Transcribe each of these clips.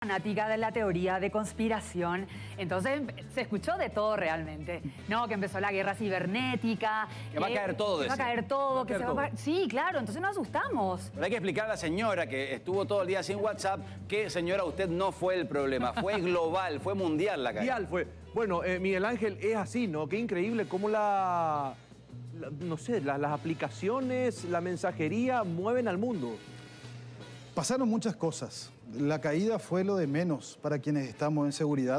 fanática de la teoría de conspiración, entonces se escuchó de todo realmente. No, que empezó la guerra cibernética. Que va a caer todo. Que va a caer todo. Sí, claro, entonces nos asustamos. Pero hay que explicar a la señora que estuvo todo el día sin WhatsApp que, señora, usted no fue el problema. Fue global, fue mundial la caída. Mundial fue. Bueno, Miguel Ángel, es así, ¿no? Qué increíble cómo no sé, las aplicaciones, la mensajería mueven al mundo. Pasaron muchas cosas. La caída fue lo de menos para quienes estamos en seguridad,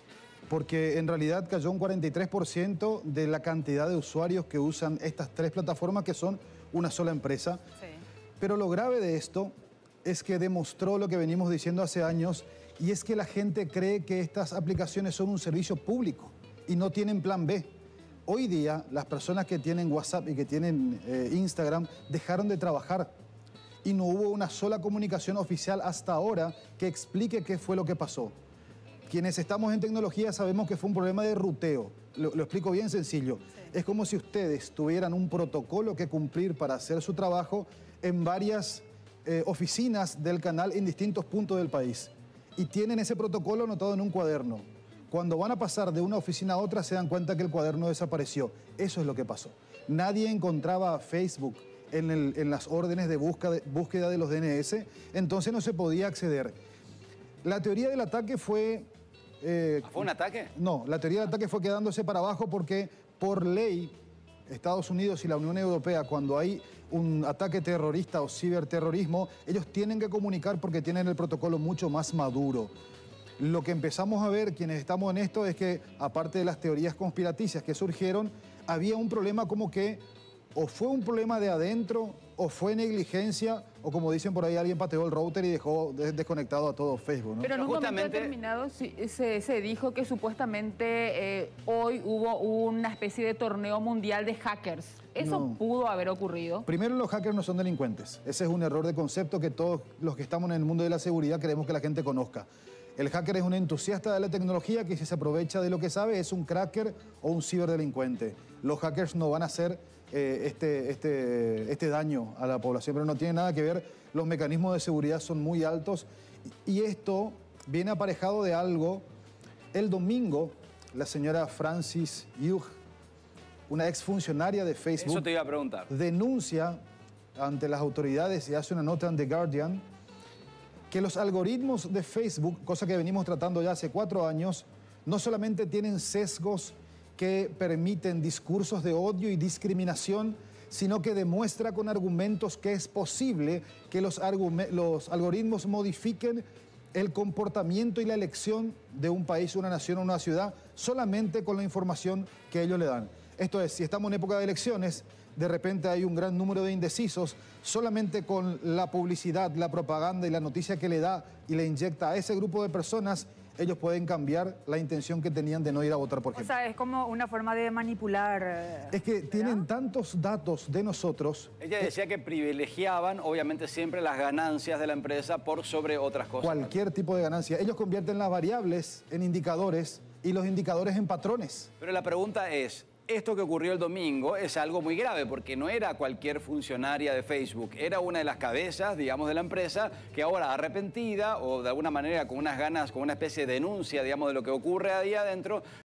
porque en realidad cayó un 43% de la cantidad de usuarios que usan estas tres plataformas, que son una sola empresa. Sí. Pero lo grave de esto es que demostró lo que venimos diciendo hace años, y es que la gente cree que estas aplicaciones son un servicio público y no tienen plan B. Hoy día, las personas que tienen WhatsApp y que tienen Instagram dejaron de trabajar y no hubo una sola comunicación oficial hasta ahora que explique qué fue lo que pasó. Quienes estamos en tecnología sabemos que fue un problema de ruteo. Lo explico bien sencillo. Sí. Es como si ustedes tuvieran un protocolo que cumplir para hacer su trabajo en varias oficinas del canal en distintos puntos del país. Y tienen ese protocolo anotado en un cuaderno. Cuando van a pasar de una oficina a otra se dan cuenta que el cuaderno desapareció. Eso es lo que pasó. Nadie encontraba a Facebook en las órdenes de búsqueda de los DNS, entonces no se podía acceder. La teoría del ataque fue... ¿Fue un ataque? No, la teoría del ataque fue quedándose para abajo porque por ley Estados Unidos y la Unión Europea, cuando hay un ataque terrorista o ciberterrorismo, ellos tienen que comunicar porque tienen el protocolo mucho más maduro. Lo que empezamos a ver quienes estamos en esto es que, aparte de las teorías conspiraticias que surgieron, había un problema como que o fue un problema de adentro, o fue negligencia, o como dicen por ahí, alguien pateó el router y dejó desconectado a todo Facebook, ¿no? Pero en un momento determinado se dijo que supuestamente hoy hubo una especie de torneo mundial de hackers. ¿Eso pudo haber ocurrido? Primero, los hackers no son delincuentes. Ese es un error de concepto que todos los que estamos en el mundo de la seguridad queremos que la gente conozca. El hacker es un entusiasta de la tecnología que si se aprovecha de lo que sabe es un cracker o un ciberdelincuente. Los hackers no van a hacer este daño a la población, pero no tiene nada que ver. Los mecanismos de seguridad son muy altos y esto viene aparejado de algo. El domingo, la señora Frances Haugen, una exfuncionaria de Facebook, eso te iba a preguntar, denuncia ante las autoridades y hace una nota en The Guardian que los algoritmos de Facebook, cosa que venimos tratando ya hace 4 años, no solamente tienen sesgos que permiten discursos de odio y discriminación, sino que demuestra con argumentos que es posible que los algoritmos modifiquen el comportamiento y la elección de un país, una nación o una ciudad solamente con la información que ellos le dan. Esto es, si estamos en época de elecciones, de repente hay un gran número de indecisos, solamente con la publicidad, la propaganda y la noticia que le da y le inyecta a ese grupo de personas, ellos pueden cambiar la intención que tenían de no ir a votar, por ejemplo. O sea, es como una forma de manipular. Es que tienen tantos datos de nosotros. Ella decía que privilegiaban, obviamente, siempre las ganancias de la empresa por sobre otras cosas. Cualquier tipo de ganancia. Ellos convierten las variables en indicadores y los indicadores en patrones. Pero la pregunta es, esto que ocurrió el domingo es algo muy grave porque no era cualquier funcionaria de Facebook, era una de las cabezas, digamos, de la empresa que ahora arrepentida o de alguna manera con unas ganas, con una especie de denuncia, digamos, de lo que ocurre ahí adentro,